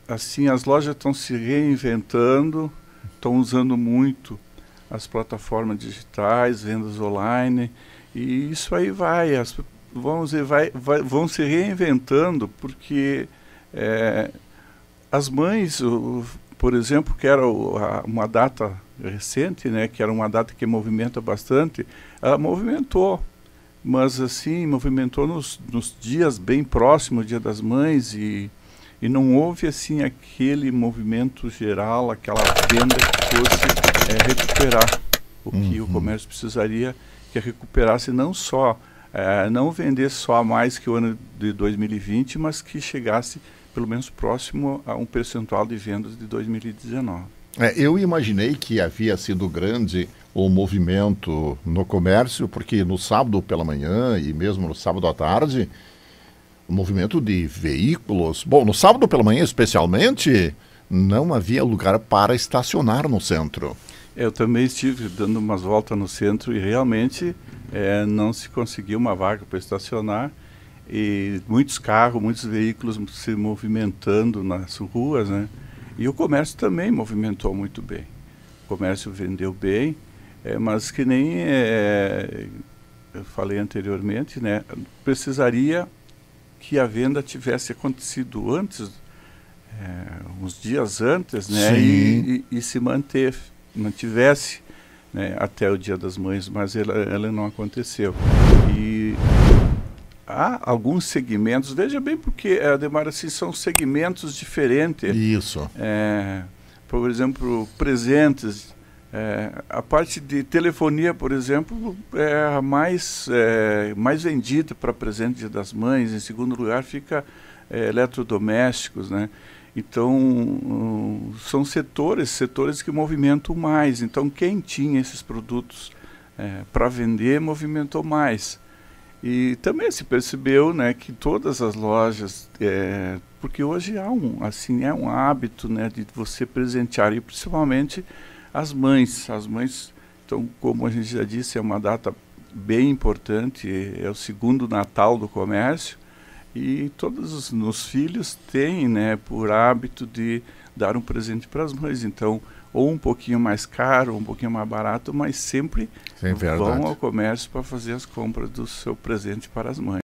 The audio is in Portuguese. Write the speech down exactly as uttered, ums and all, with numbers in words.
assim, as lojas estão se reinventando, estão usando muito as plataformas digitais, vendas online, e isso aí vai, as, vamos dizer, vai, vai, vão se reinventando, porque é, as mães, o, por exemplo, que era o, a, uma data recente, né, que era uma data que movimenta bastante, ela movimentou, mas assim, movimentou nos, nos dias bem próximos, Dia das Mães, e, e não houve assim aquele movimento geral, aquela venda que fosse é, recuperar o uhum. que o comércio precisaria que recuperasse, não só, é, não vender só mais que o ano de dois mil e vinte, mas que chegasse pelo menos próximo a um percentual de vendas de dois mil e dezenove. É, eu imaginei que havia sido grande o movimento no comércio, porque no sábado pela manhã e mesmo no sábado à tarde, o movimento de veículos... Bom, no sábado pela manhã especialmente, não havia lugar para estacionar no centro. Eu também estive dando umas voltas no centro e realmente é, não se conseguiu uma vaga para estacionar, e muitos carros, muitos veículos se movimentando nas ruas, né? E o comércio também movimentou muito bem. O comércio vendeu bem, é, mas que nem é, eu falei anteriormente, né? Precisaria que a venda tivesse acontecido antes, é, uns dias antes, né? E, e, e se manter, mantivesse, né, até o Dia das Mães, mas ela, ela não aconteceu. E há alguns segmentos, veja bem, porque, Ademar, assim, são segmentos diferentes. Isso. É, por exemplo, presentes. É, a parte de telefonia, por exemplo, é a mais, é, mais vendida para presente Dia das Mães. Em segundo lugar fica é, eletrodomésticos, né? Então, um, são setores, setores que movimentam mais. Então, quem tinha esses produtos é, para vender, movimentou mais. E também se percebeu, né, que todas as lojas, é, porque hoje há um, assim, é um hábito, né, de você presentear, e principalmente as mães. As mães, então, como a gente já disse, é uma data bem importante, é o segundo Natal do comércio, e todos os, os filhos têm, né, por hábito de dar um presente para as mães. Então, ou um pouquinho mais caro, ou um pouquinho mais barato, mas sempre Sim, vão ao comércio para fazer as compras do seu presente para as mães.